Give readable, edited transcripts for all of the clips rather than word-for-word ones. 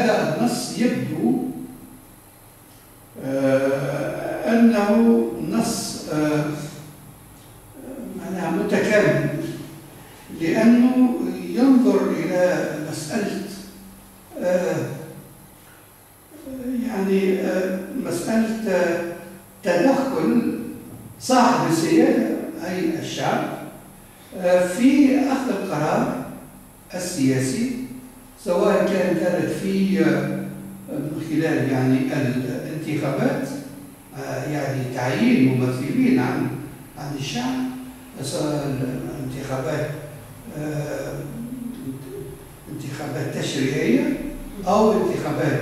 هذا النص يبدو أنه نص معناها متكامل، لأنه ينظر إلى مسألة يعني مسألة تدخل صاحب السيادة أي الشعب في أخذ القرار السياسي، سواء كان ذلك في من خلال يعني الانتخابات، يعني تعيين ممثلين عن الشعب، سواء انتخابات تشريعية أو انتخابات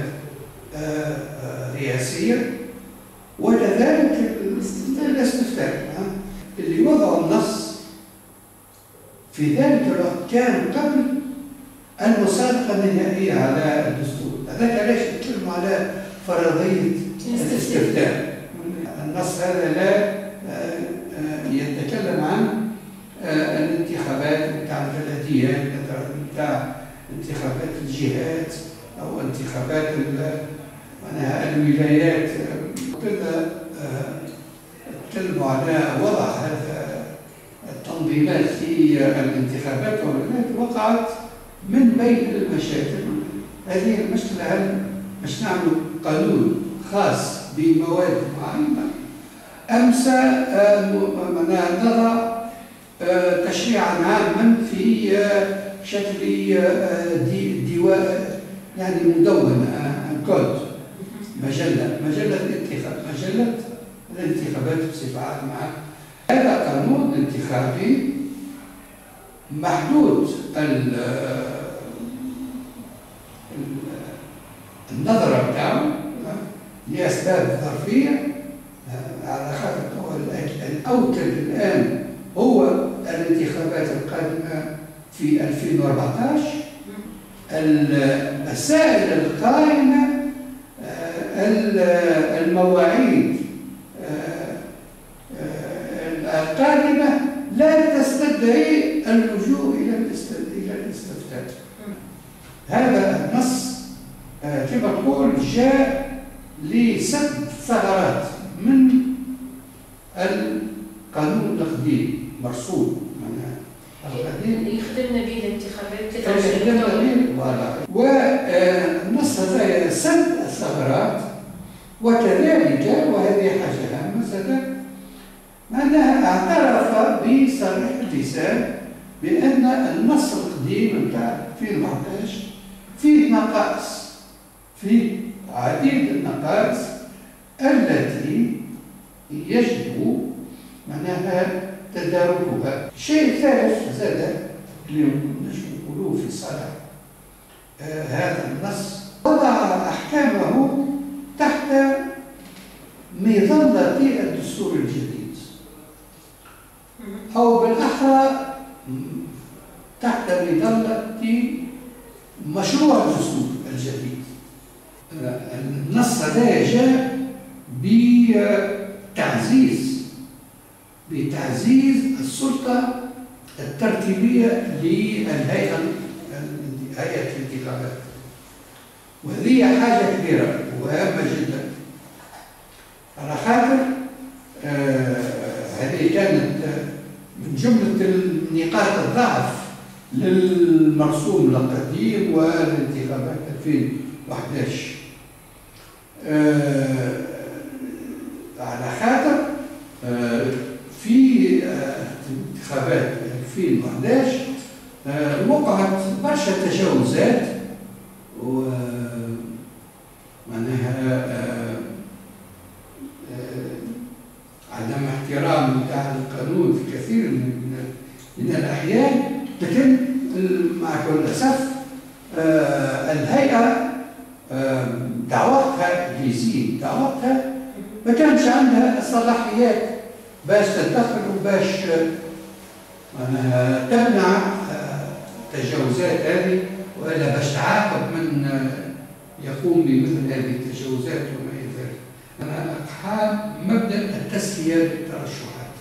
رئاسية، وكذلك الاستفتاء اللي وضعوا النص في ذلك الوقت كان قبل المصادقة النهائية على الدستور. هذاك علاش نتكلموا على فرضية الاستفتاء. النص هذا لا يتكلم عن الانتخابات بتاع البلديات، بتاع انتخابات الجهات أو انتخابات معناها الولايات. كنا تكلموا على وضع هذا التنظيمات في الانتخابات والولايات، وقعت من بين المشاكل هذه المشكلة. هل مش نعمل قانون خاص بمواد معينة أم نضع تشريعا عاما في شكل ديوان يعني مدونة كود مجلة الانتخابات بصفة عامة. هذا قانون انتخابي محدود النظرة بتاعه لأسباب ظرفية، على خاطر الأوكل الآن هو الانتخابات القادمة في 2014. المسائل القائمة المواعيد القادمة لا تستدعي اللجوء إلى الاستفتاء. هذا النص كما تقول جاء لسد ثغرات من القانون القديم مرسوم اللي خدمنا به الانتخابات والنص هذا سد الثغرات. وكذلك وهذه حاجة هامة أنها اعترف بصريح اللسان بأن النص القديم بتاع 2011 فيه نقائص، فيه عديد النقائص التي يجب معناها تداركها. شيء ثالث زاد اللي نجم نقولوه في صالح هذا النص، وضع أحكامه تحت مظلة الدستور الجديد، أو بالأحرى تحت مظلة مشروع الدستور الجديد. النص هذا جاء بتعزيز السلطة الترتيبية لهيئة الانتخابات، وهذه حاجة كبيرة وهامة جدا، على خاطر هذه كانت من جملة نقاط الضعف للمرسوم القديم والانتخابات 2011. على خاطر في انتخابات 2011 وقعت برشا تجاوزات ومعناها عدم احترام بتاع القانون في كثير من الأحيان. لكن مع كل أسف الهيئة دعوتها ليزيد، دعوتها ما كانش عندها الصلاحيات باش تدخل وباش تمنع التجاوزات هذه، والا باش تعاقب من يقوم بمثل هذه التجاوزات وما الى ذلك. انا اقحام مبدا التسويه للترشحات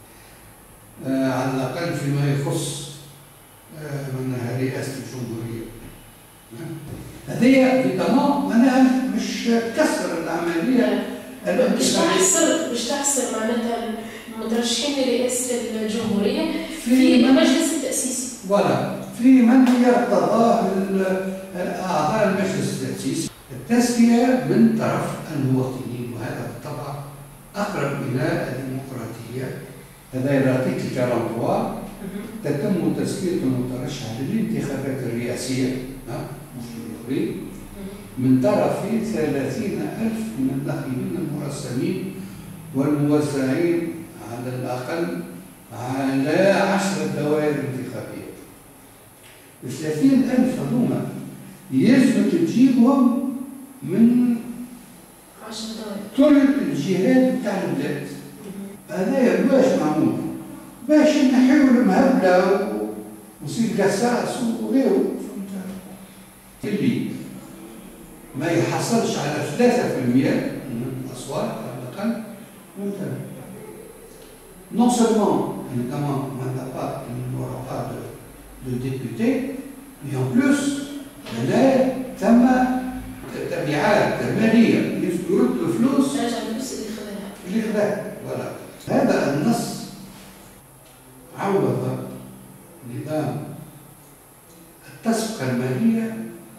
على الاقل فيما يخص من رئاسه الجمهوريه. هذه ايفيدامون معناها مش تكسر العمليه الانتخابيه. باش تحصل معناتها المترشحين لرئاسه الجمهوريه في مجلس التاسيس. فوالا في من يرتضاه اعضاء المجلس التاسيسي التزكيه من طرف المواطنين، وهذا بالطبع اقرب الى الديمقراطيه. هذا الارتيكل 43 تتم تزكيه المترشح للانتخابات الرئاسيه مش الجمهوريه من طرف 30,000 من الناخبين المرسمين والموزعين على الأقل على 10 دوائر انتخابية. 30,000 هذوما يلزم تجيبهم من 10 دوائر كل الجهات بتاع البلاد. هذايا باش معمول؟ باش نحيو المهبلة وسيد قصاص وغيره. اللي ما يحصلش على 3% من الأصوات على الأقل منتهى. Non seulement, évidemment, il n'aura pas de député, mais en plus, ثم تبعات مالية يرد الفلوس اللي خذاها. ولا هذا النص عوض نظام التسويق المالية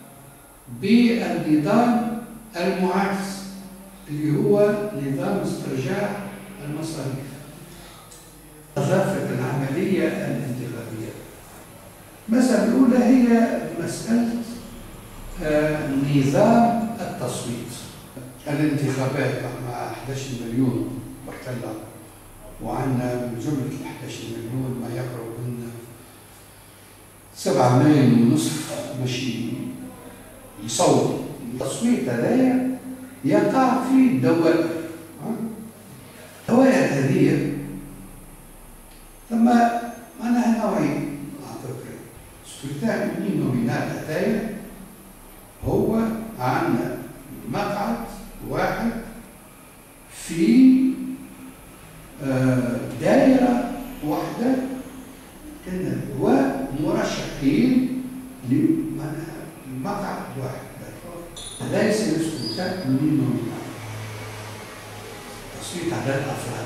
بالنظام المعاكس اللي هو نظام استرجاع المصاريف. أضافت العملية الانتخابية. المسألة الأولى هي مسألة نظام التصويت. الانتخابات مع 11 مليون بقلة، وعندنا من جملة 11 مليون ما يقرب من 7 ملايين ونصف ماشي يصوت. التصويت هذايا يقع في دوائر. الدوائر هذه ثم معناها نوعين أعتقد. السكرتير نومينال هذايا هو عندنا مقعد واحد في دائرة واحدة ومرشحين لمقعد واحد. ليس الاستفتاء نومينال، تصويت على الأفراد.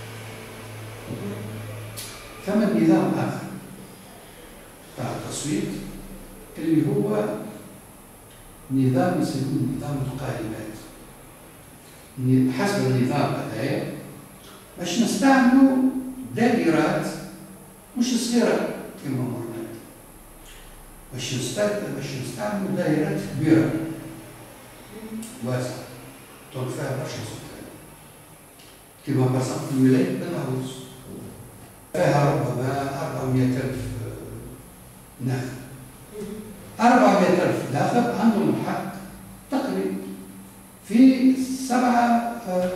ثم نظام آخر بتاع التصويت اللي هو نظام يسموه نظام القائمات. حسب النظام هذايا باش نستعملوا دائرات مش صغيرة كما مرنا، باش نستعملوا دائرات كبيرة واسعة تكون فيها برشا سكان، كما مثلا ولاية بنغوص فيها ربما 400,000 ناخب. 400,000 ناخب عندهم الحق تقريبا في 7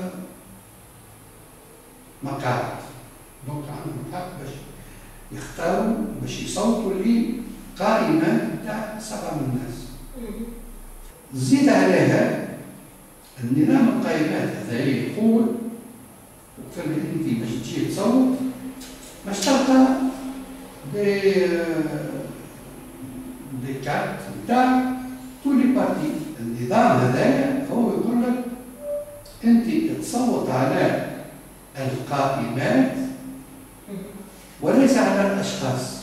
مقاعد. دونك عندهم الحق باش يختاروا باش يصوتوا لقائمة بتاع 7 من الناس. زيد عليها النظام القائمات هذا يقول فما انت باش تجي تصوت باش تلقى دي كارت بتاع كل بارتي. النظام هذايا هو يقول لك انت تصوت على القائمات وليس على الاشخاص.